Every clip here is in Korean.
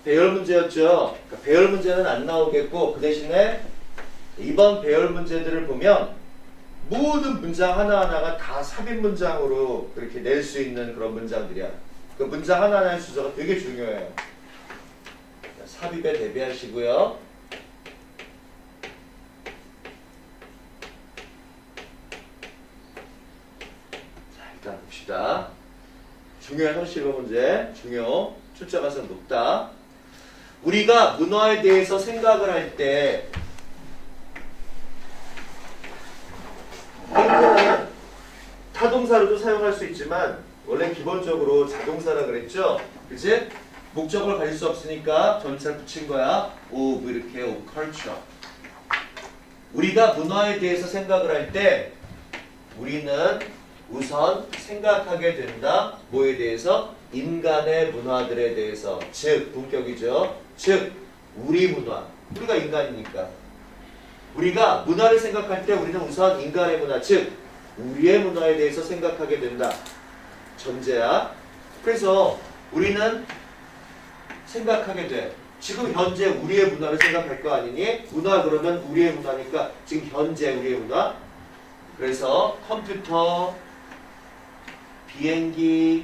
배열 문제였죠. 그러니까 배열 문제는 안 나오겠고 그 대신에 이번 배열 문제들을 보면 모든 문장 하나하나가 다 삽입 문장으로 그렇게 낼 수 있는 그런 문장들이야. 그 문장 하나하나의 순서가 되게 중요해요. 삽입에 대비하시고요. 자, 일단 봅시다. 중요한 형식의 문제, 중요, 출제 가능성 높다. 우리가 문화에 대해서 생각을 할 때 행동은 타동사로도 사용할 수 있지만 원래 기본적으로 자동사라 그랬죠? 그치? 목적을 가질 수 없으니까 전치사를 붙인 거야. of 이렇게 of culture. 우리가 문화에 대해서 생각을 할 때 우리는 우선 생각하게 된다. 뭐에 대해서? 인간의 문화들에 대해서. 즉, 본격이죠. 즉, 우리 문화. 우리가 인간이니까. 우리가 문화를 생각할 때 우리는 우선 인간의 문화, 즉 우리의 문화에 대해서 생각하게 된다. 전제야. 그래서 우리는 생각하게 돼. 지금 현재 우리의 문화를 생각할 거 아니니? 문화 그러면 우리의 문화니까 지금 현재 우리의 문화. 그래서 컴퓨터, 비행기,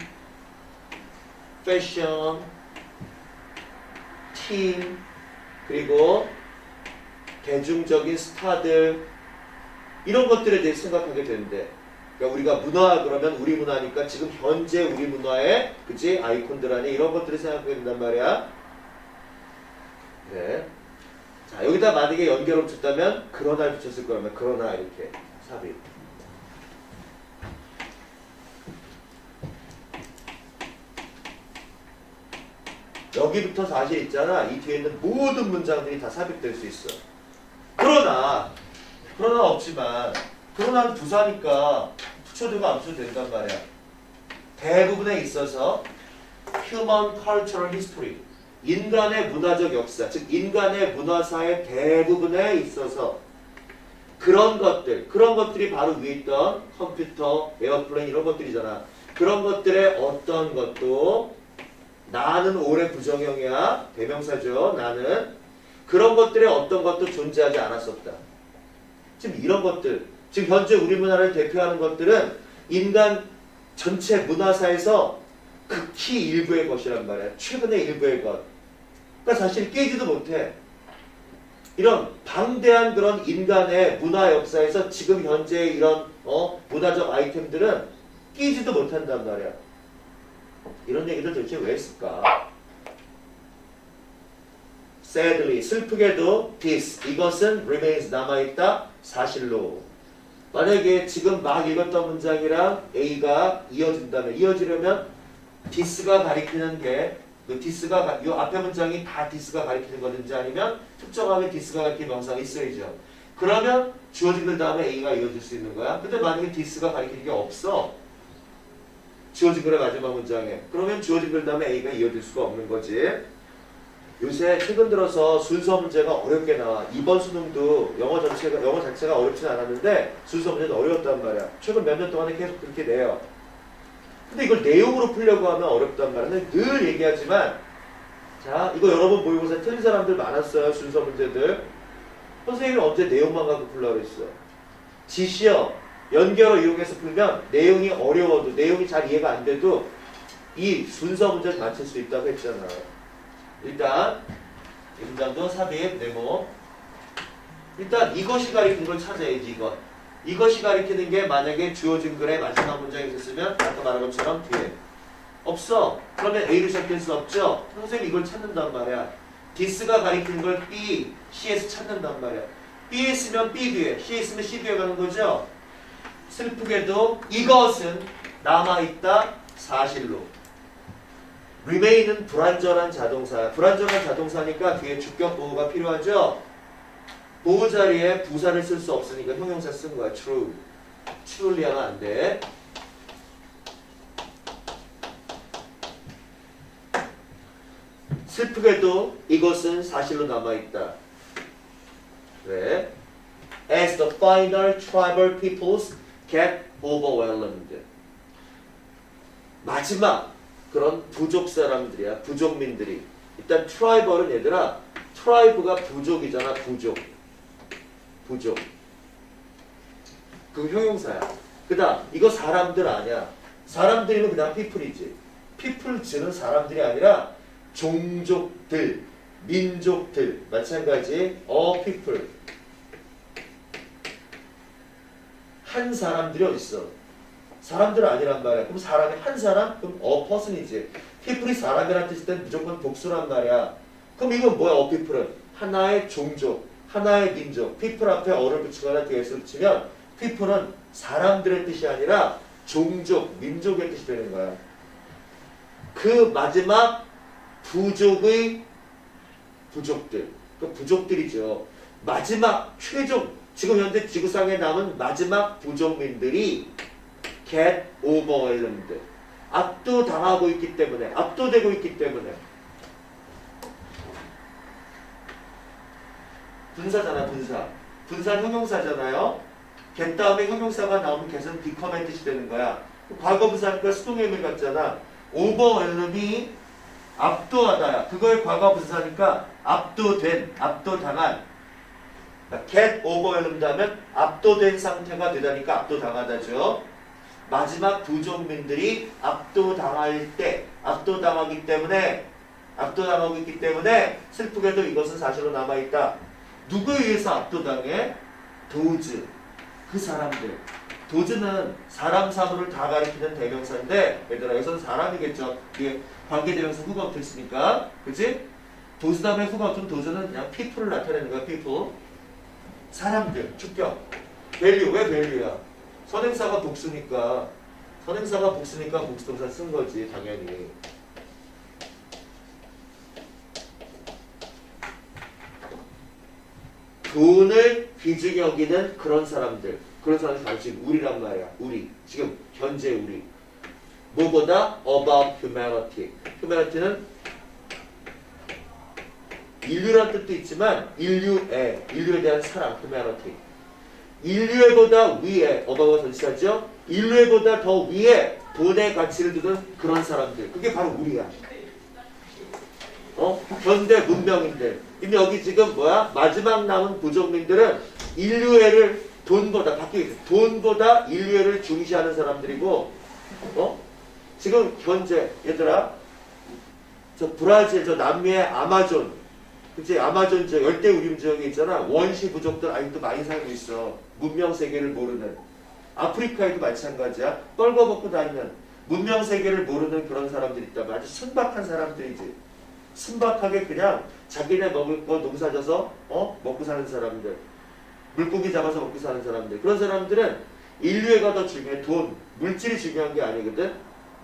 패션, 팀, 그리고 대중적인 스타들 이런 것들에 대해 생각하게 되는데 그러니까 우리가 문화 그러면 우리 문화니까 지금 현재 우리 문화의 그치 아이콘들 안에 이런 것들을 생각하게 된단 말이야. 네. 자 여기다 만약에 연결을 붙였다면 그러나를 붙였을 거라면 그러나 이렇게 삽입. 여기부터 사실 있잖아. 이 뒤에 있는 모든 문장들이 다 삽입될 수 있어. 그러나 없지만 그러나는 부사니까 붙여도 안 붙여도 된단 말이야. 대부분에 있어서 human cultural history 인간의 문화적 역사 즉 인간의 문화사의 대부분에 있어서 그런 것들이 바로 위에 있던 컴퓨터, 에어플레인 이런 것들이잖아. 그런 것들의 어떤 것도 나는 올해 부정형이야. 대명사죠. 나는 그런 것들의 어떤 것도 존재하지 않았었다. 지금 이런 것들, 지금 현재 우리 문화를 대표하는 것들은 인간 전체 문화사에서 극히 일부의 것이란 말이야. 최근의 일부의 것. 그러니까 사실 깨지도 못해. 이런 방대한 그런 인간의 문화 역사에서 지금 현재 이런 문화적 아이템들은 끼지도 못한단 말이야. 이런 얘기들 도대체 왜 했을까? Sadly, 슬프게도 this, 이것은 remains, 남아있다, 사실로. 만약에 지금 막 읽었던 문장이랑 A가 이어진다면, 이어지려면 this가 가리키는 게, 이 앞에 문장이 다 this가 가리키는 거든지 아니면 특정하게 this가 가리키는 명사가 있어야죠. 그러면 주어진 글 다음에 A가 이어질 수 있는 거야. 근데 만약에 this가 가리키는 게 없어. 주어진 글의 마지막 문장에. 그러면 주어진 글 다음에 A가 이어질 수가 없는 거지. 요새 최근 들어서 순서 문제가 어렵게 나와. 이번 수능도 영어 자체가 어렵진 않았는데 순서 문제는 어려웠단 말이야. 최근 몇 년 동안에 계속 그렇게 내요. 근데 이걸 내용으로 풀려고 하면 어렵단 말이야. 늘 얘기하지만 자 이거 여러분 모의고사 틀린 사람들 많았어요. 순서 문제들. 선생님이 언제 내용만 갖고 풀라고 했어. 지시어 연결어 이용해서 풀면 내용이 어려워도 내용이 잘 이해가 안 돼도 이 순서 문제를 맞출 수 있다고 했잖아. 일단 이 문장도 삽입, 네모. 일단 이것이 가리키는 걸 찾아야지. 이것이 가리키는 게 만약에 주어진 글의 마지막 문장이 있었으면 아까 말한 것처럼 뒤에 없어. 그러면 A를 시작할 수 없죠. 선생님 이걸 찾는단 말이야. this가 가리키는 걸 B, C에서 찾는단 말이야. B에 있으면 B 뒤에, C에 있으면 C 뒤에 가는 거죠. 슬프게도 이것은 남아있다, 사실로. remain은 불완전한 자동사야. 불완전한 자동사니까 뒤에 주격 보호가 필요하죠. 보호 자리에 부사를 쓸 수 없으니까 형용사 쓴 거야. true. truly 하면 안 돼. 슬프게도 이것은 사실로 남아있다. 왜? As the final tribal peoples get overwhelmed. 마지막 그런 부족 사람들이야. 부족민들이 일단 트라이벌은 얘들아, 트라이브가 부족이잖아. 부족. 그 형용사야. 그 다음 이거 사람들 아니야. 사람들이면 그 다음 people이지. people즈는 사람들이 아니라 종족들, 민족들. 마찬가지 a people. 한 사람들이 어딨어? 사람들 아니란 말이야. 그럼 사람이 한 사람? 그럼 a person이지. people이 사람이라는 뜻일 땐 무조건 복수란 말이야. 그럼 이건 뭐야? a people은 하나의 종족, 하나의 민족. people 앞에 어를 붙이거나 뒤에서 붙이면 people은 사람들의 뜻이 아니라 종족, 민족의 뜻이 되는 거야. 그 마지막 부족의 부족들, 그 부족들이죠. 마지막 최종, 지금 현재 지구상에 남은 마지막 부족민들이 get overwhelmed, 압도당하고 있기 때문에, 압도되고 있기 때문에. 분사잖아, 분사. 분사는 형용사잖아요. get 다음에 형용사가 나오면 get은 become의 뜻이 되는 거야. 과거 분사니까 수동의 의미를 갖잖아. overwhelm이 압도하다야. 그거의 과거 분사니까 압도된, 압도당한. get overwhelmed 하면 압도된 상태가 되다니까 압도당하다죠. 마지막 부족민들이 압도당할 때, 압도당하기 때문에, 압도당하고 있기 때문에 슬프게도 이것은 사실로 남아있다. 누구에 의해서 압도당해? 도즈. 그 사람들. 도즈는 사람 사물을 다 가리키는 대명사인데 얘들아 여기서는 사람이겠죠. 이게 관계대명사 후가 붙어있으니까. 그치? 도즈 다음에 후가 붙은 도즈는 그냥 people을 나타내는 거야. people. 사람들. 주격. value. 왜 value야? 선행사가 복수니까. 선행사가 복수니까 복수동사 쓴 거지 당연히. 돈을 귀중히 여기는 그런 사람들. 그런 사람들 바로 지금 우리란 말이야. 우리. 지금 현재 우리. 뭐보다 about humanity. humanity는 인류란 뜻도 있지만 인류에 대한 사랑. humanity. 인류에보다 위에 어바가 전치사죠. 인류에보다 더 위에 돈의 가치를 두는 그런 사람들. 그게 바로 우리야. 현대 문명인들. 근데 여기 지금 뭐야? 마지막 남은 부족민들은 인류애를 돈보다 돈보다 인류애를 중시하는 사람들이고, 지금 현재 얘들아, 저 브라질, 저 남미의 아마존, 그치? 아마존 저 열대우림 지역에 있잖아. 원시 부족들 아직도 많이 살고 있어. 문명 세계를 모르는. 아프리카에도 마찬가지야. 떨궈먹고 다니는 문명 세계를 모르는 그런 사람들이 있다면 아주 순박한 사람들이지. 순박하게 그냥 자기네 먹을 거 농사져서 먹고 사는 사람들, 물고기 잡아서 먹고 사는 사람들. 그런 사람들은 인류애가 더 중요해. 돈, 물질이 중요한 게 아니거든.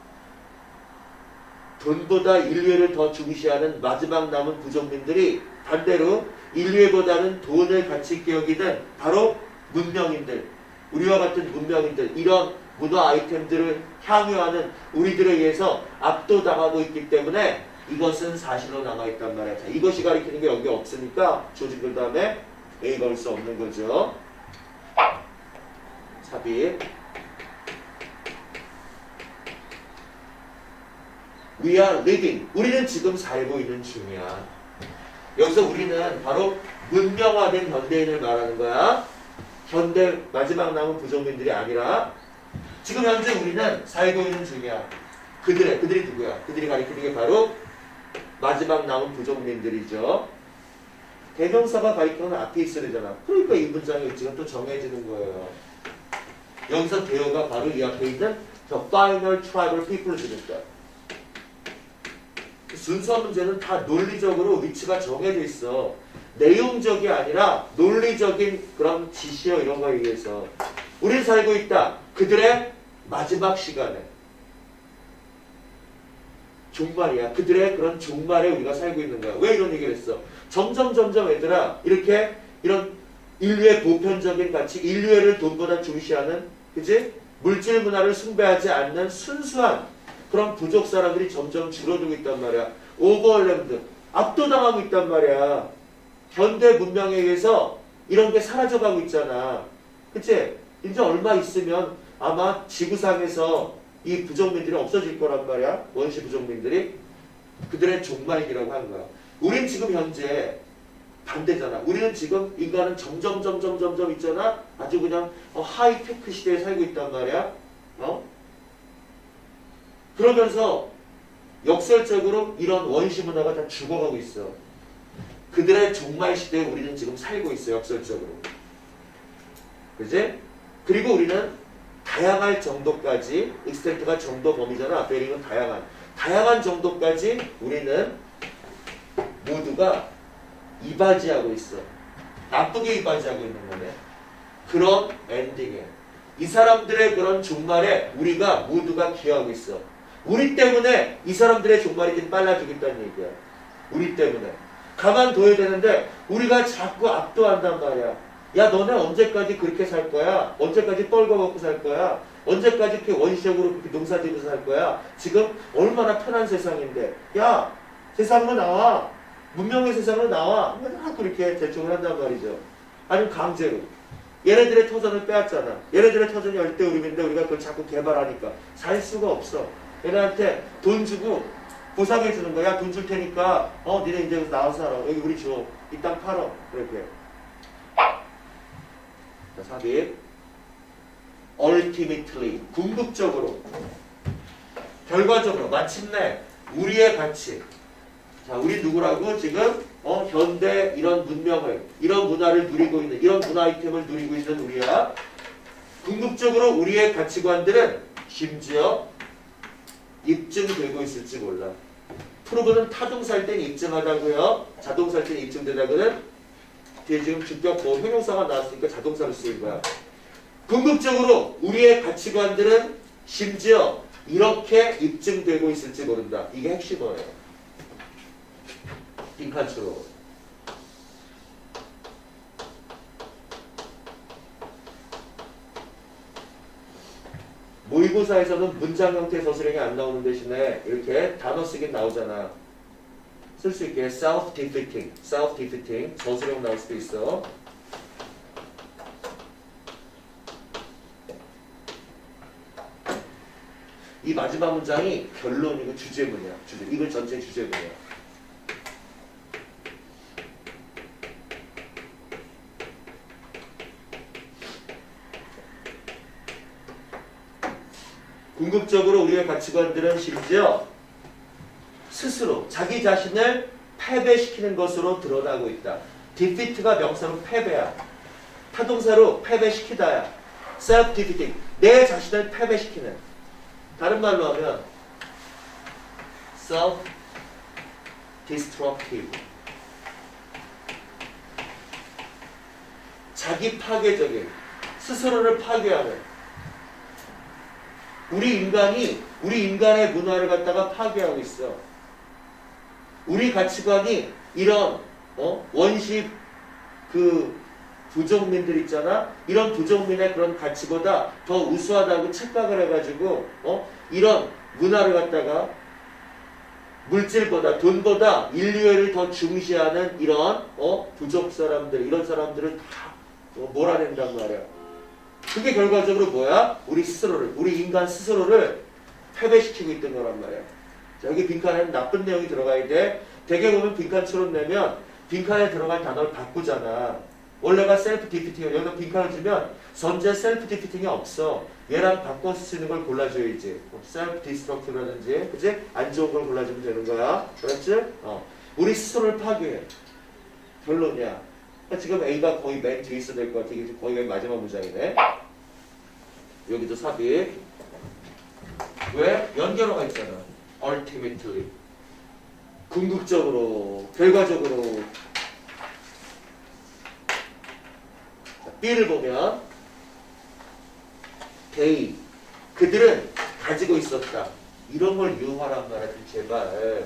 돈보다 인류애를 더 중시하는 마지막 남은 부족민들이 반대로 인류애보다는 돈을 가치 있게 여기는 바로 문명인들, 우리와 같은 문명인들, 이런 문화 아이템들을 향유하는 우리들에 의해서 압도당하고 있기 때문에 이것은 사실로 남아있단 말이야. 자, 이것이 가리키는 게 여기 없으니까 조직들 다음에 A가 올 수 없는 거죠. 삽입. We are living. 우리는 지금 살고 있는 중이야. 여기서 우리는 바로 문명화된 현대인을 말하는 거야. 현대 마지막 남은 부족민들이 아니라 지금 현재 우리는 살고 있는 중이야. 그들이 누구야? 그들이 가리키는 게 바로 마지막 남은 부족민들이죠. 대명사가 가리키는 앞에 있어야 되잖아. 그러니까 이 문장의 위치가 또 정해지는 거예요. 여기서 대어가 바로 이 앞에 있는 The Final Tribal People's니까. 순서 문제는 다 논리적으로 위치가 정해져 있어. 내용적이 아니라 논리적인 그런 지시어 이런 거에 의해서 우리는 살고 있다. 그들의 마지막 시간에. 종말이야. 그들의 그런 종말에 우리가 살고 있는 거야. 왜 이런 얘기를 했어? 점점 얘들아 이렇게 이런 인류의 보편적인 가치, 인류애를 돈보다 중시하는, 그치? 물질 문화를 숭배하지 않는 순수한 그런 부족 사람들이 점점 줄어들고 있단 말이야. 오버월렘드, 압도당하고 있단 말이야. 현대 문명에 의해서 이런 게 사라져가고 있잖아. 그치? 이제 얼마 있으면 아마 지구상에서 이 부족민들이 없어질 거란 말이야. 원시 부족민들이. 그들의 종말기라고 하는 거야. 우린 지금 현재 반대잖아. 우리는 지금 인간은 점점 있잖아. 아주 그냥 하이테크 시대에 살고 있단 말이야. 그러면서 역설적으로 이런 원시 문화가 다 죽어가고 있어. 그들의 종말 시대에 우리는 지금 살고 있어. 역설적으로. 그지? 그리고 우리는 다양할 정도까지, 익스텐트가 정도 범위잖아. 베링은 다양한 정도까지 우리는 모두가 이바지하고 있어. 나쁘게 이바지하고 있는 거네. 그런 엔딩에. 이 사람들의 그런 종말에 우리가 모두가 기여하고 있어. 우리 때문에 이 사람들의 종말이 좀 빨라지고 있다는 얘기야. 우리 때문에. 가만둬야 되는데 우리가 자꾸 압도한단 말이야. 야, 너네 언제까지 그렇게 살 거야? 언제까지 뻘거먹고 살 거야? 언제까지 그렇게 원시적으로 그렇게 농사지면서 살 거야? 지금 얼마나 편한 세상인데. 야, 세상으로 나와. 문명의 세상으로 나와. 자꾸 이렇게 대충을 한단 말이죠. 아니면 강제로. 얘네들의 터전을 빼앗잖아. 얘네들의 터전이 열대우림인데 우리가 그걸 자꾸 개발하니까 살 수가 없어. 얘네한테 돈 주고 보상해 주는 거야. 돈 줄 테니까 니네 이제 나와서 살아. 여기 우리 줘. 이 땅 팔어. 이렇게. 자, 삽입. ultimately. 궁극적으로. 결과적으로. 마침내 우리의 가치. 자, 우리 누구라고? 지금 현대 이런 문명을, 이런 문화를 누리고 있는, 이런 문화 아이템을 누리고 있는 우리야. 궁극적으로 우리의 가치관들은 심지어 입증되고 있을지 몰라. 프로브는 타동사일 땐 입증하다고요. 자동사일 땐 입증되다고는 뒤에 지금 주격 형용사가 나왔으니까 자동사를 쓰인 거야. 궁극적으로 우리의 가치관들은 심지어 이렇게 입증되고 있을지 모른다. 이게 핵심어예요. 빈칸추로. 모의고사에서는 문장 형태 서술형이 안 나오는 대신에 이렇게 단어 쓰긴 나오잖아. 쓸 수 있게 self-defeating, self-defeating 서술형 나올 수도 있어. 이 마지막 문장이 결론이고 주제문이야. 이거 전체 주제문이야. 궁극적으로 우리의 가치관들은 심지어 스스로 자기 자신을 패배시키는 것으로 드러나고 있다. defeat가 명사로 패배야. 타동사로 패배시키다야. self-defeating. 내 자신을 패배시키는. 다른 말로 하면 self-destructive. 자기 파괴적인. 스스로를 파괴하는. 우리 인간의 문화를 갖다가 파괴하고 있어. 우리 가치관이 이런 원시 그 부족민들 있잖아. 이런 부족민의 그런 가치보다 더 우수하다고 착각을 해가지고 이런 문화를 갖다가 물질보다 돈보다 인류애를 더 중시하는 이런 부족 사람들, 이런 사람들을 다 몰아낸단 말이야. 그게 결과적으로 뭐야? 우리 인간 스스로를 패배시키고 있던 거란 말이야. 자, 여기 빈칸에는 나쁜 내용이 들어가야 돼. 대개 보면 빈칸처럼 내면 빈칸에 들어갈 단어를 바꾸잖아. 원래가 self-defeating, 여기다 빈칸을 주면 선제 self-defeating이 없어. 얘랑 바꿔서 쓰는 걸 골라줘야지. self-destructive라든지, 그치? 안 좋은 걸 골라주면 되는 거야. 그렇지? 우리 스스로를 파괴해. 결론이야. 지금 A가 거의 맨 뒤에 있어야 될 것 같아. 이게 거의 맨 마지막 문장이네. 여기도 삽입. 왜? 연결어가 있잖아. ultimately. 궁극적으로, 결과적으로. 자, B를 보면 they, 그들은 가지고 있었다. 이런 걸 이용하란 말이야. 제발.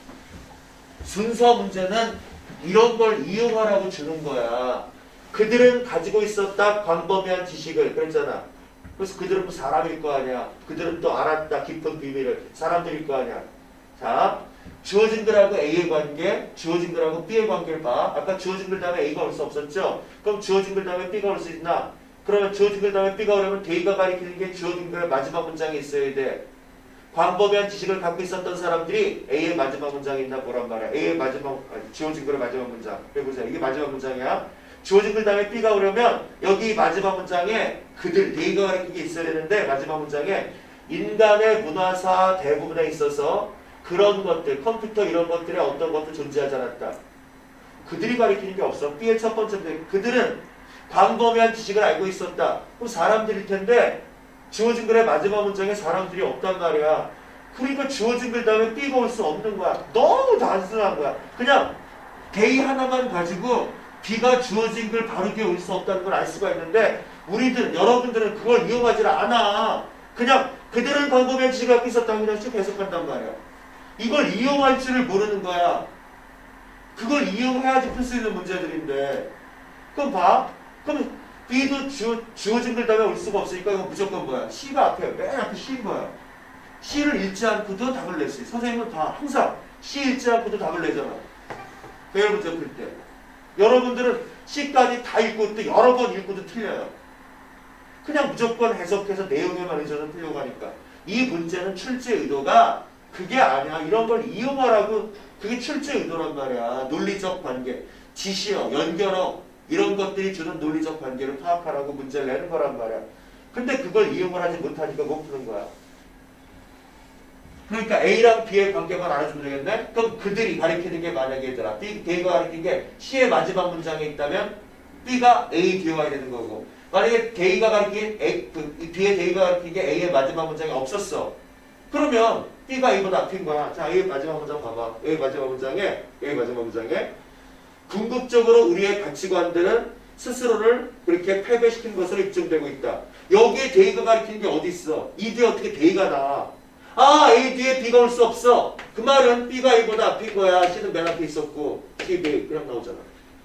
순서 문제는 이런 걸 이용하라고 주는 거야. 그들은 가지고 있었다. 광범위한 지식을. 그랬잖아. 그래서 그들은 뭐 사람일 거 아니야. 그들은 또 알았다. 깊은 비밀을. 사람들일 거 아니야. 자, 주어진 글하고 A의 관계, 주어진 글하고 B의 관계를 봐. 아까 주어진 글 다음에 A가 올 수 없었죠? 그럼 주어진 글 다음에 B가 올 수 있나? 그러면 주어진 글 다음에 B가 오려면 D가 가리키는 게 주어진 글의 마지막 문장에 있어야 돼. 광범위한 지식을 갖고 있었던 사람들이 A의 마지막 문장에 있나 보란 말이야. A의 마지막 주어진 글의 마지막 문장. 해보세요. 이게 마지막 문장이야. 주어진 글 다음에 B가 오려면 여기 마지막 문장에 그들 A가 가르치는 게 있어야 되는데 마지막 문장에 인간의 문화사 대부분에 있어서 그런 것들, 컴퓨터 이런 것들에 어떤 것도 존재하지 않았다. 그들이 가르치는 게 없어. B의 첫 번째 문장. 그들은 광범위한 지식을 알고 있었다. 그럼 사람들일 텐데 주어진 글의 마지막 문장에 사람들이 없단 말이야. 그러니까 주어진 글 다음에 B가 올 수 없는 거야. 너무 단순한 거야. 그냥 they 하나만 가지고 B가 주어진 글 바르게 올 수 없다는 걸 알 수가 있는데 우리들, 여러분들은 그걸 이용하지 않아. 그냥 그들은 광범위한 지식을 갖고 있었다고 그냥 쭉 해석한단 말이야. 이걸 이용할 줄을 모르는 거야. 그걸 이용해야지 풀 수 있는 문제들인데. 그럼 봐. 그럼 B도 주어진 글 다음에 올 수가 없으니까 이건 무조건 뭐야? C가 앞에, 맨 앞에 C인 거야. C를 읽지 않고도 답을 낼 수 있어. 선생님은 다 항상 C 읽지 않고도 답을 내잖아. 배열 문제 풀 때. 여러분들은 C까지 다 읽고 또 여러 번 읽고도 틀려요. 그냥 무조건 해석해서 내용에만 의존해서 풀려고 하니까. 이 문제는 출제 의도가 그게 아니야. 이런 걸 이용하라고. 그게 출제 의도란 말이야. 논리적 관계, 지시어, 연결어 이런 것들이 주는 논리적 관계를 파악하라고 문제를 내는 거란 말이야. 근데 그걸 이용을 하지 못하니까 못 푸는 거야. 그러니까 A랑 B의 관계만 알아주면 되겠네? 그럼 그들이 가리키는 게 만약에 얘들아 B가 가리킨 게 C의 마지막 문장에 있다면 B가 A 뒤에 와야 되는 거고, 만약에 B의 D가 가리킨 게 A의 마지막 문장에 없었어. 그러면 B가 A보다 앞인 거야. 자, A의 마지막 문장 봐봐. A의 마지막 문장에 궁극적으로 우리의 가치관들은 스스로를 그렇게 패배시킨 것으로 입증되고 있다. 여기에 D가 가리키는 게 어디 있어? 이 뒤에 어떻게 D가 나와? 아, A 뒤에 B가 올 수 없어. 그 말은 B가 A보다 앞인 거야. C는 맨 앞에 있었고 C, B 그냥 나오잖아.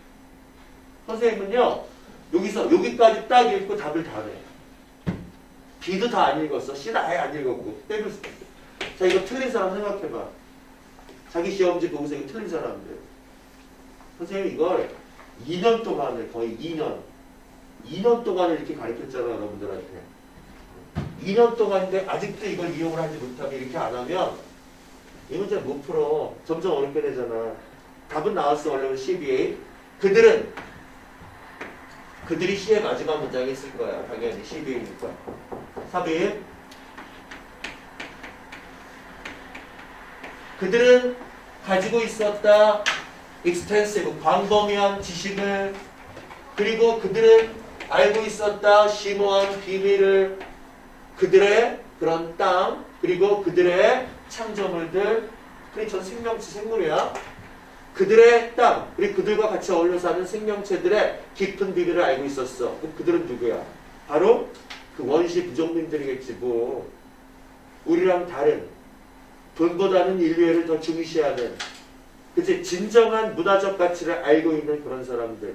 선생님은요, 여기서 여기까지 딱 읽고 답을 다 내. B도 다 안 읽었어. C는 아예 안 읽었고. 때릴 수 있어. 자, 이거 틀린 사람 생각해봐. 자기 시험지 보고서 이거 틀린 사람들. 선생님 이걸 2년 동안을, 거의 2년 동안을 이렇게 가르쳤잖아, 여러분들한테. 2년 동안인데 아직도 이걸 이용을 하지 못하면, 이렇게 안 하면 이 문제 못 풀어. 점점 어렵게 되잖아. 답은 나왔어. 원래는 CBA. 그들이 C의 마지막 문장에 있을 거야. 당연히 CBA니까. 3일. 그들은 가지고 있었다. extensive, 광범위한 지식을. 그리고 그들은 알고 있었다. 심오한 비밀을. 그들의 그런 땅, 그리고 그들의 창조물들. 그게 전 생명체, 생물이야. 그들의 땅, 그리고 그들과 같이 어울려 사는 생명체들의 깊은 비밀을 알고 있었어. 그럼 그들은 누구야? 바로 그 원시 부족민들이겠지 뭐. 우리랑 다른, 돈보다는 인류애를 더 중시하는, 그치? 진정한 문화적 가치를 알고 있는 그런 사람들.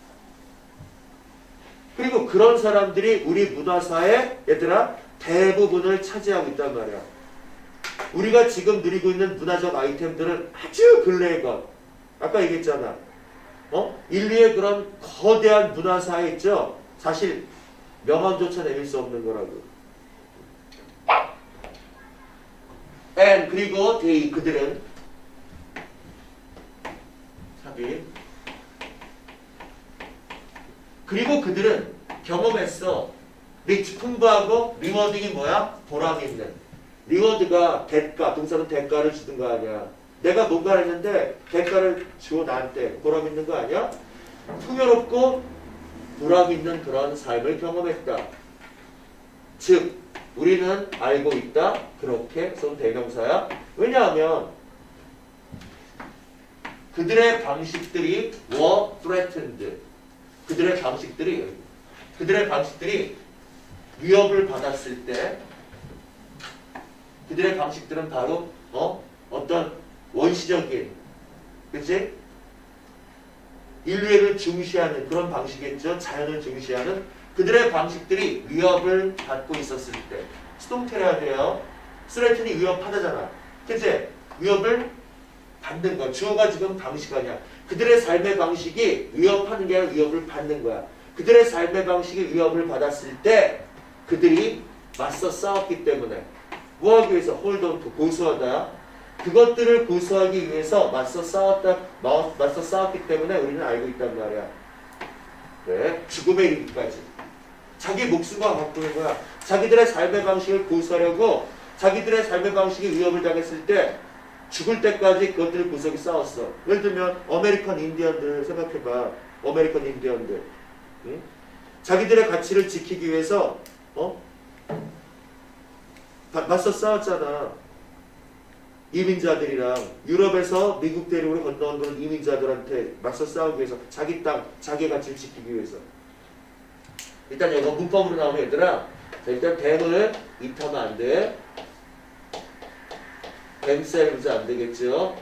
그리고 그런 사람들이 우리 문화사의 얘들아 대부분을 차지하고 있단 말이야. 우리가 지금 누리고 있는 문화적 아이템들은 아주 근래의 것. 아까 얘기했잖아. 인류의 그런 거대한 문화사에 있죠. 사실 명언조차 내밀 수 없는 거라고. and 그리고 they, 그들은 삽입. 그리고 그들은 경험했어. 리치, 풍부하고, 리워딩이 뭐야? 보람 있는. 리워드가 대가, 동사는 대가를 주는 거 아니야. 내가 뭔가를 했는데 대가를 주어 나한테 보람 있는 거 아니야? 풍요롭고 보람 있는 그런 삶을 경험했다. 즉 우리는 알고 있다. 그렇게 써온 대명사야. 왜냐하면 그들의 방식들이 were threatened. 그들의 방식들이 위협을 받았을 때, 그들의 방식들은 바로 어떤 원시적인, 그치? 인류애를 중시하는 그런 방식이겠죠. 자연을 중시하는 그들의 방식들이 위협을 받고 있었을 때. 수동태를 해야 돼요. 스레튼이 위협하다잖아. 그치? 위협을 받는 거야. 주어가 지금 방식 아니야. 그들의 삶의 방식이 위협하는 게 아니라 위협을 받는 거야. 그들의 삶의 방식이 위협을 받았을 때 그들이 맞서 싸웠기 때문에 뭐 하기 위해서? hold on to, 고수하다. 그것들을 고수하기 위해서 맞서 싸웠기 때문에 우리는 알고 있단 말이야. 네, 죽음에 이르기까지. 자기 목숨과 바꾸는 거야. 자기들의 삶의 방식을 고수하려고 자기들의 삶의 방식이 위협을 당했을 때 죽을 때까지 그것들을 고수하기 싸웠어. 예를 들면 아메리칸 인디언들 생각해봐. 아메리칸 인디언들. 응? 자기들의 가치를 지키기 위해서 맞서 싸웠잖아. 이민자들이랑 유럽에서 미국 대륙으로 건너온 그런 이민자들한테 맞서 싸우기 위해서 자기 땅, 자기 가치를 지키기 위해서. 일단 이거 문법으로 나오면 얘들아, 자, 일단 댐을 입하면 안 돼. themselves 안 되겠죠.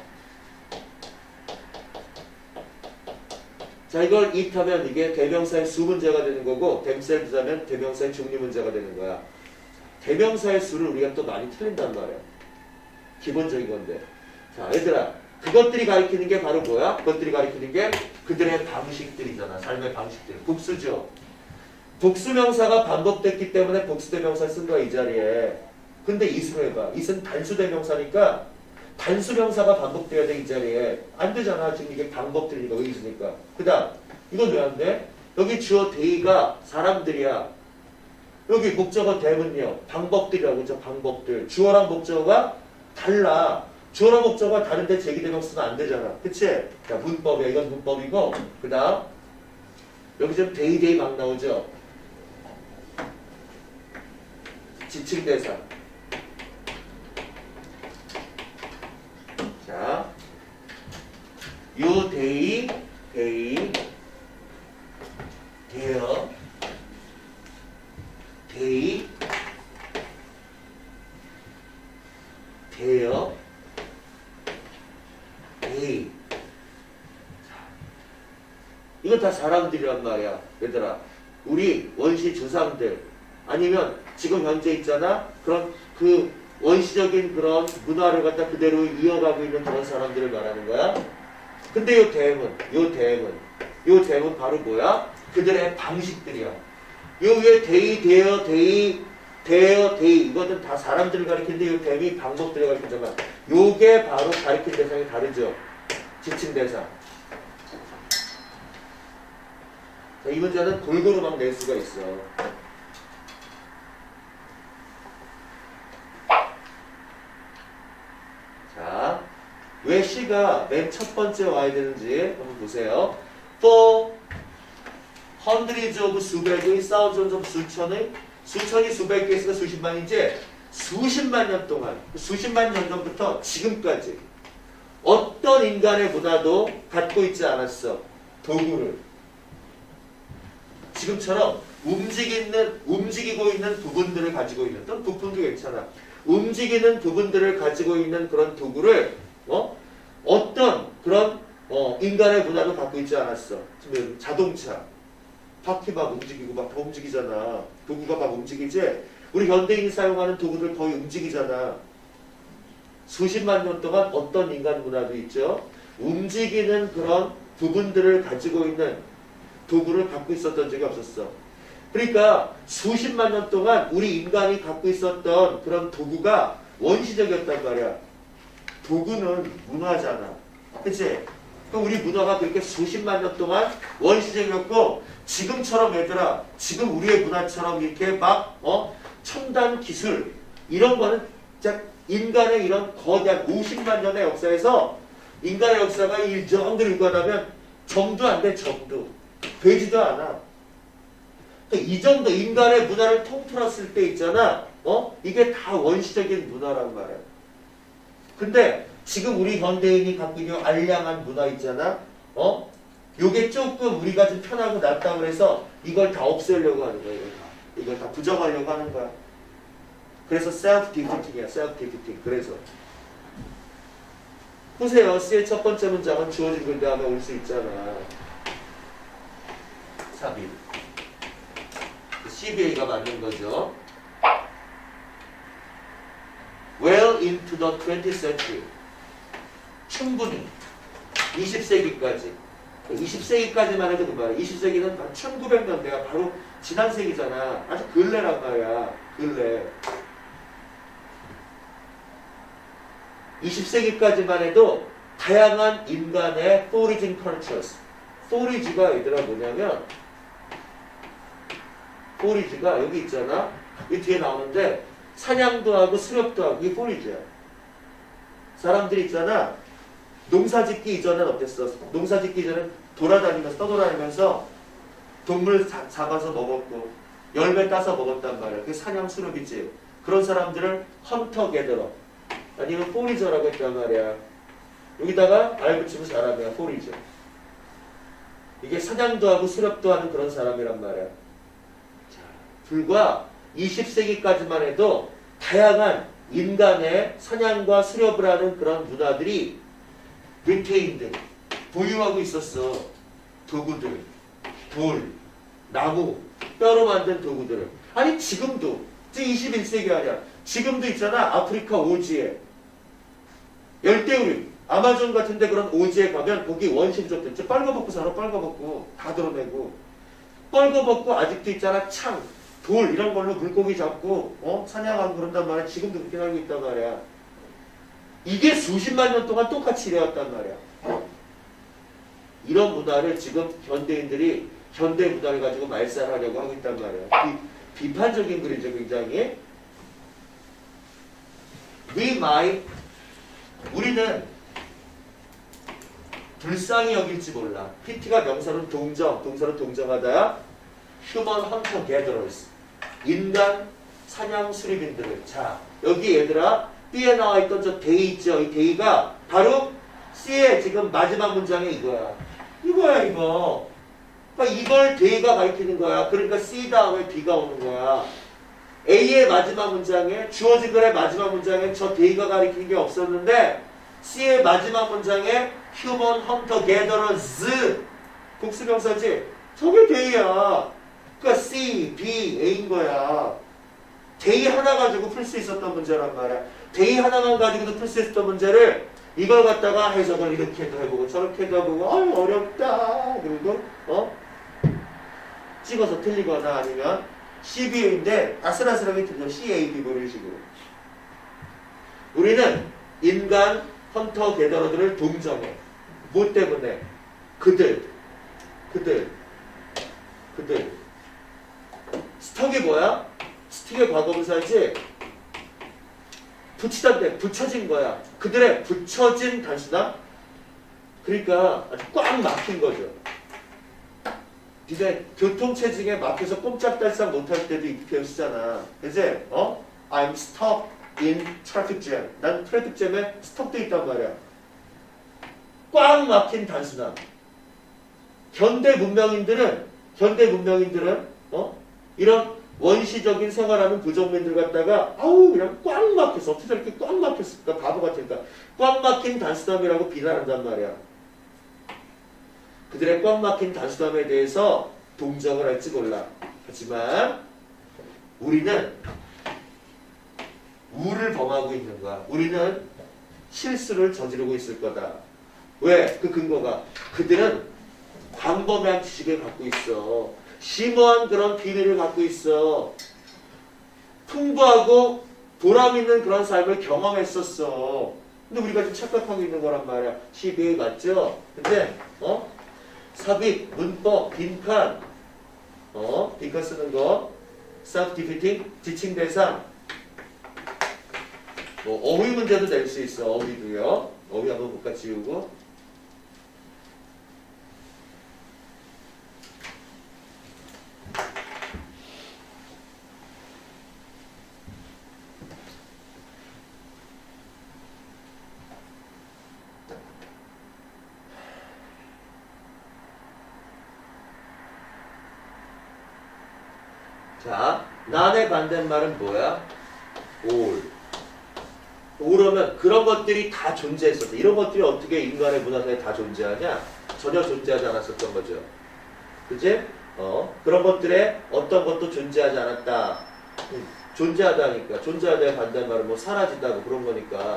자, 이걸 it하면 이게 대명사의 수 문제가 되는 거고 themselves 하면 대명사의 종류 문제가 되는 거야. 대명사의 수를 우리가 또 많이 틀린단 말이야. 기본적인 건데. 자, 얘들아, 그것들이 가리키는 게 바로 뭐야? 그것들이 가리키는 게 그들의 방식들이잖아. 삶의 방식들. 복수죠. 복수명사가 반복됐기 때문에 복수대명사 쓴 거야, 이 자리에. 근데 이수로 해봐. 이는 단수대명사니까 단수명사가 반복돼야 돼, 이 자리에. 안 되잖아. 지금 이게 반복들이니까, 왜 있으니까. 그 다음, 이건 왜 안 돼? 여기 주어 데이가 사람들이야. 여기 목적어 대문요. 방법들이라고 그죠? 방법들. 주어랑 목적어가 달라. 주어랑 목적어가 다른데 제기대명 쓰면 안 되잖아. 그치? 자, 문법이야. 이건 문법이고. 그 다음, 여기 지금 데이 막 나오죠? 지칭대사. 자, 요 데이, 데어, 데이, 데어, 데이. 이거 다 사람들이란 말이야. 얘들아, 우리 원시 조상들 아니면 지금 현재 있잖아. 그런 그 원시적인 그런 문화를 갖다 그대로 이어가고 있는 그런 사람들을 말하는 거야. 근데 요 대문 바로 뭐야? 그들의 방식들이야. 요 위에 데이, 데어, 이거는 다 사람들을 가리키는데 요 대미 방법들을 가리키잖아. 요게 바로 가리킨 대상이 다르죠. 지칭 대상. 자, 이 문제는 골고루 막 낼 수가 있어. 자, 왜 시가 맨 첫 번째 와야 되는지 한번 보세요. For hundreds of 수백의, thousands of 수천이 수백 개 있으니까 수십만이지, 수십만 년 동안, 수십만 년 전부터 지금까지 어떤 인간의 문화도 갖고 있지 않았어. 도구를. 지금처럼 움직이고 있는 부분들을 가지고 있는, 또는 부품도 괜찮아. 움직이는 부분들을 가지고 있는 그런 도구를 어떤 그런 인간의 문화도 갖고 있지 않았어. 지금 자동차, 바퀴 막 움직이고 막 다 움직이잖아. 도구가 막 움직이지. 우리 현대인이 사용하는 도구들 거의 움직이잖아. 수십만 년 동안 어떤 인간 문화도 있죠. 움직이는 그런 부분들을 가지고 있는 도구를 갖고 있었던 적이 없었어. 그러니까 수십만 년 동안 우리 인간이 갖고 있었던 그런 도구가 원시적이었단 말이야. 도구는 문화잖아. 그치? 우리 문화가 그렇게 수십만 년 동안 원시적이었고, 지금처럼 얘들아, 지금 우리의 문화처럼 이렇게 막 첨단 기술 이런 거는 진짜 인간의 이런 거대한 50만 년의 역사에서 인간의 역사가 이 정도로 일관하면 정도 안 돼. 정도 되지도 않아. 이 정도 인간의 문화를 통틀었을 때 있잖아. 이게 다 원시적인 문화란 말이야. 근데 지금 우리 현대인이 갖고 있는 알량한 문화 있잖아. 요게 조금 우리가 좀 편하고 낫다고 해서 이걸 다 없애려고 하는 거야. 이걸 다 부정하려고 하는 거야. 그래서 self-defeating이야. self-defeating. 그래서 보세요. C의 첫 번째 문장은 주어진 글 다음에 올 수 있잖아. 삽입. CBA가 맞는 거죠. Well into the 20th century. 충분히 20세기까지. 20세기까지만 해도 그 말이야. 20세기는 1900년대가 바로 지난 세기잖아. 아주 근래란 말이야. 근래. 20세기까지만 해도 다양한 인간의 foraging cultures. forage가 얘들아 뭐냐면 forage가 여기 있잖아. 이 뒤에 나오는데 사냥도 하고 수렵도 하고 이게 forage야. 사람들이 있잖아. 농사짓기 이전엔 어땠어? 농사짓기 이전엔 돌아다니면서 떠돌아다니면서 동물 잡아서 먹었고 열매 따서 먹었단 말이야. 그게 사냥 수렵이지. 그런 사람들을 헌터 게더러 아니면 포리저라고 했단 말이야. 여기다가 알 붙이면 사람이야. 포리저. 이게 사냥도 하고 수렵도 하는 그런 사람이란 말이야. 자, 불과 20세기까지만 해도 다양한 인간의 사냥과 수렵을 하는 그런 문화들이 retained, 보유하고 있었어. 도구들, 돌, 나무, 뼈로 만든 도구들을. 아니 지금도, 지금 21세기 아니야. 지금도 있잖아. 아프리카 오지에 열대우림, 아마존 같은데 그런 오지에 가면 거기 원신족들, 빨가벗고 살아. 빨가벗고 다 드러내고 빨가벗고 아직도 있잖아. 창, 돌 이런 걸로 물고기 잡고 사냥하고 그런단 말이야. 지금도 그렇게 살고 있단 말이야. 이게 수십만 년 동안 똑같이 이래왔단 말이야. 이런 문화를 지금 현대인들이 현대 문화를 가지고 말살하려고 하고 있단 말이야. 비판적인 글이죠, 굉장히. 우리는 불쌍히 여길지 몰라. PT가 명사는 동사는 동정하다야. Human Hunter Gatherers. 인간 사냥 수립인들을. 자, 여기 얘들아, B에 나와 있던 저 they 있죠? 이 they가 바로 C의 지금 마지막 문장에 이거야. 이거. 그러니까 이걸 they가 가리키는 거야. 그러니까 C 다음에 B가 오는 거야. A의 마지막 문장에, 주어진 글의 마지막 문장에 저 they가 가리키는 게 없었는데 C의 마지막 문장에 Human Hunter Gatherers 복수명사지. 저게 they야. 그러니까 C, B, A인 거야. they 하나 가지고 풀 수 있었던 문제란 말이야. they 하나만 가지고도 풀 수 있었던 문제를 이걸 갖다가 해석을 이렇게도 해보고 저렇게도 해보고 어렵다. 그리고 찍어서 틀리거나 아니면 CBA인데 아슬아슬하게 틀려. CAB 뭐 이런 식으로. 우리는 인간 헌터 게더러들을 동정해. 뭐 때문에? 그들. 스톡이 뭐야? 스틱의 과거분사지. 붙이던데 붙여진 거야. 그들의 붙여진 단수다. 그러니까 아주 꽉 막힌 거죠. 이제 교통체증에 막혀서 꼼짝달싹 못할 때도 이 표현 쓰잖아. 이제 I'm stuck in traffic jam. 난 트래픽 잼에 스톱돼 있단 말이야. 꽉 막힌 단순함. 현대 문명인들은 이런 원시적인 생활하는 부족민들 갖다가 그냥 꽉 막혀서 어떻게 저렇게 꽉 막혔을까? 바보 같으니까 꽉 막힌 단순함이라고 비난한단 말이야. 그들의 꽉 막힌 단순함에 대해서 동정을 할지 몰라. 하지만 우리는 우를 범하고 있는 거야. 우리는 실수를 저지르고 있을 거다. 왜? 그 근거가 그들은 광범위한 지식을 갖고 있어. 심오한 그런 비밀을 갖고 있어. 풍부하고 보람 있는 그런 삶을 경험했었어. 근데 우리가 지금 착각하고 있는 거란 말이야. CBA 맞죠? 근데 삽입, 문법, 빈칸, 빈칸 쓰는 거, self-defeating, 지칭 대상, 뭐 어휘 문제도 낼 수 있어. 어휘도요. 어휘 한번 볼까 지우고. 자, 난의 반대말은 뭐야? all. all하면 그런 것들이 다 존재했었다. 이런 것들이 어떻게 인간의 문화사에 다 존재하냐? 전혀 존재하지 않았었던 거죠. 그치? 그런 것들에 어떤 것도 존재하지 않았다. 존재하다니까. 존재하다의 반대말은 뭐 사라지다고 그런 거니까.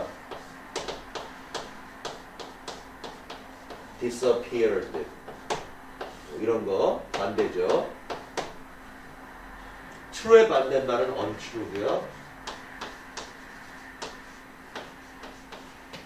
disappeared. 이런 거 반대죠. true의 반대말은 untrue고요.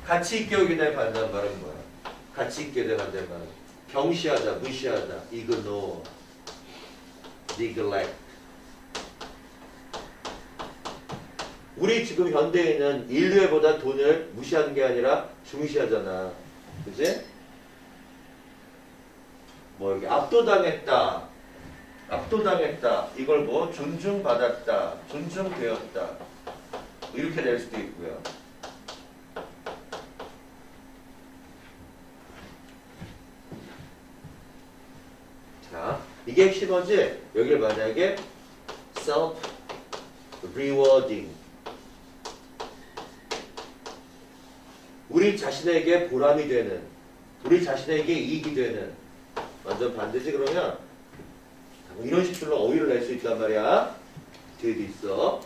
가치 있게 여기다 대해 반대말은 뭐야? 가치 있게 대해 반대말은 경시하다, 무시하다, ignore, neglect. 우리 지금 현대인은 인류애보다 돈을 무시하는 게 아니라 중시하잖아. 그지? 뭐 여기 압도당했다. 압도당했다. 이걸 뭐 존중받았다. 존중되었다. 이렇게 될 수도 있고요. 자, 이게 핵심어지. 여기를 만약에 self-rewarding, 우리 자신에게 보람이 되는, 우리 자신에게 이익이 되는, 완전 반대지. 그러면 뭐 이런 식으로 어휘를 낼 수 있단 말이야. 뒤에도 있어.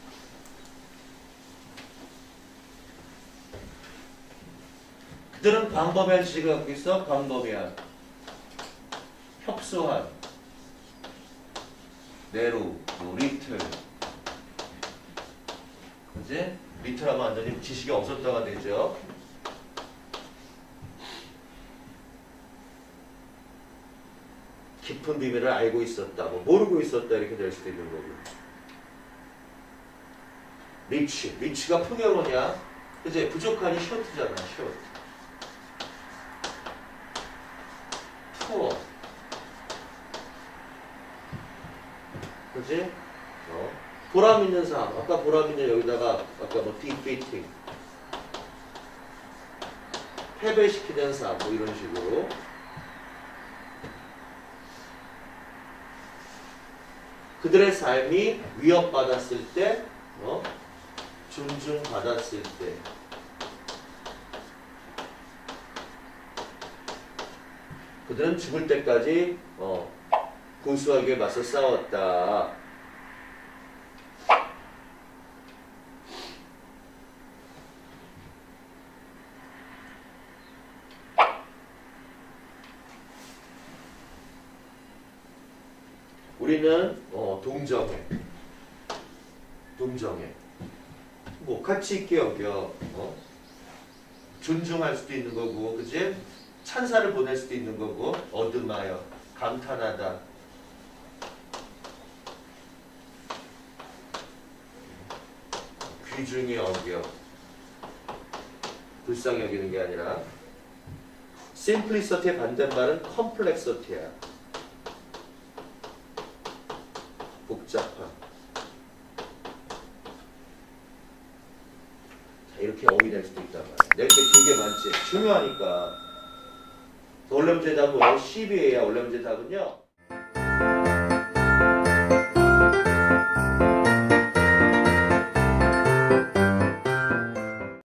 그들은 광범위한 지식을 갖고 있어. 광범위한, 협소한, 내로, 리틀. 그지? 리틀하면 완전히 지식이 없었다가 되죠. 깊은 비밀을 알고 있었다, 뭐 모르고 있었다 이렇게 될 수도 있는 거고. 리치, 리치가 풍요로냐? 그지? 부족하니 쇼트잖아, 쇼트. 푸어, 그지? 보람 있는 삶. 아까 보람 있는 여기다가 아까 뭐 defeating, 패배시키는 삶, 뭐 이런 식으로. 그들의 삶이 위협받았을 때, 존중받았을 때, 그들은 죽을 때까지 고수하게 맞서 싸웠다. 우리는 동정해. 동정해. 뭐 가치 있게 여겨. 존중할 수도 있는 거고, 그지? 찬사를 보낼 수도 있는 거고, 어드마여, 감탄하다. 귀중히 여겨. 불쌍히 여기는 게 아니라. simplicity의 반대말은 complexity야. 복잡한. 자, 이렇게 어휘될 수도 있단 말이야. 이렇게 되게 많지. 중요하니까. 원래 문제 답은 CBA야. 원래 문제 답은요.